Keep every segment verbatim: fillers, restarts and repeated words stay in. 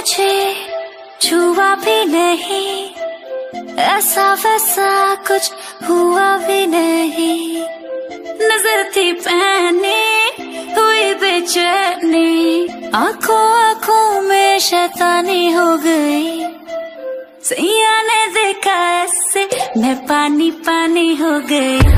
मुझे छुआ भी नहीं, ऐसा वैसा कुछ हुआ भी नहीं। नजर थी पहनी हुई बेचैनी, आंखों आंखों में शैतानी हो गई। सैया ने देखा ऐसे मैं पानी पानी हो गई।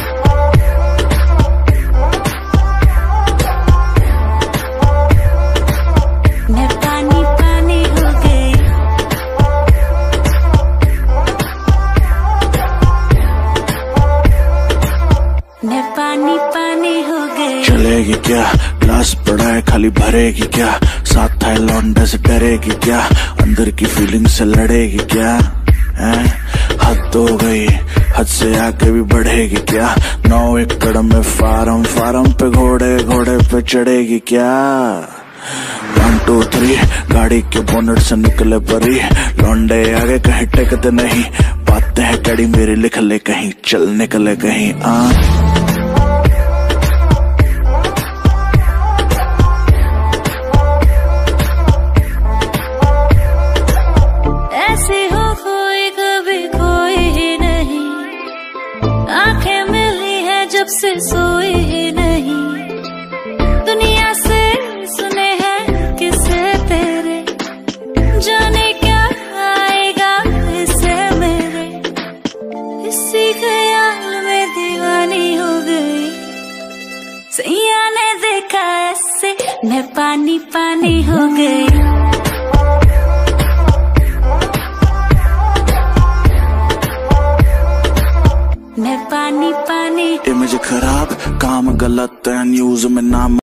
मैं पानी पानी हो गई। चलेगी क्या, ग्लास पड़ा है खाली भरेगी क्या, साथ था लौंडे से डरेगी क्या, अंदर की फीलिंग से लड़ेगी क्या, हैं? हद हो गई, हद से आके भी बढ़ेगी क्या, नौ एकड़ में फार्म फार्म पे घोड़े घोड़े पे चढ़ेगी क्या। वन टू थ्री गाड़ी के बोनट से निकले परी, लौंडे आगे कहीं टेकते नहीं, बातें हैं कड़ी मेरी लिख ले कहीं, चल निकले कहीं। आ ऐसे हो कोई कभी कोई ही नहीं, आंखें मिली है जब से सोई ही नहीं। दुनिया से सुने हैं किसे तेरे, जाने क्या आएगा इससे मेरे। इसी ख्याल में दीवानी हो गई। सैया ने देखा ऐसे मैं पानी पानी हो गई। मैं पानी पानी। इमेज खराब, काम गलत है, न्यूज में नाम